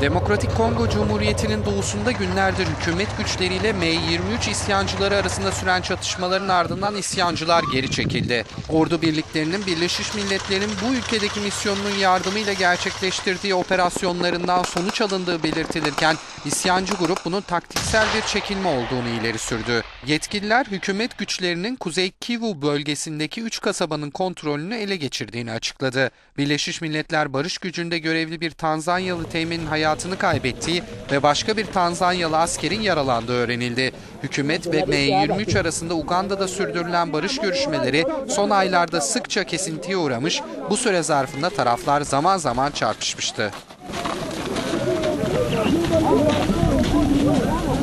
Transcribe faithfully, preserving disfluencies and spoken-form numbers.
Demokratik Kongo Cumhuriyeti'nin doğusunda günlerdir hükümet güçleriyle M yirmi üç isyancıları arasında süren çatışmaların ardından isyancılar geri çekildi. Ordu birliklerinin Birleşmiş Milletler'in bu ülkedeki misyonunun yardımıyla gerçekleştirdiği operasyonlarından sonuç alındığı belirtilirken isyancı grup bunun taktiksel bir çekilme olduğunu ileri sürdü. Yetkililer hükümet güçlerinin Kuzey Kivu bölgesindeki üç kasabanın kontrolünü ele geçirdiğini açıkladı. Birleşmiş Milletler barış gücünde görevli bir Tanzanyalı teğmenin hayatını kaybettiği ve başka bir Tanzanyalı askerin yaralandığı öğrenildi. Hükümet ve M yirmi üç arasında Uganda'da sürdürülen barış görüşmeleri son aylarda sıkça kesintiye uğramış, bu süre zarfında taraflar zaman zaman çarpışmıştı.